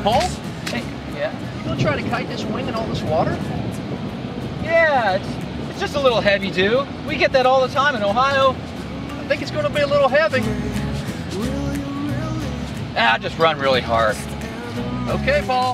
Paul? Hey, Yeah. you gonna try to kite this wing in all this water? Yeah, it's just a little heavy, too. We get that all the time in Ohio. I think it's gonna be a little heavy. Just run really hard. Okay, Paul.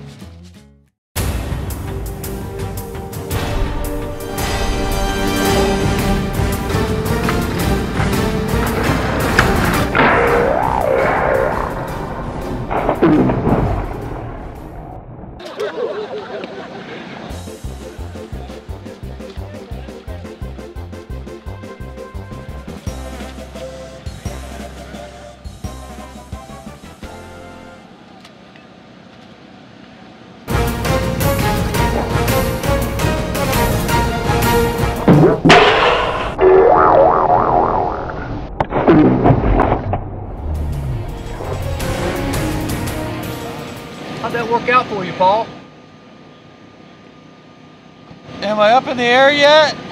How'd that work out for you, Paul? Am I up in the air yet?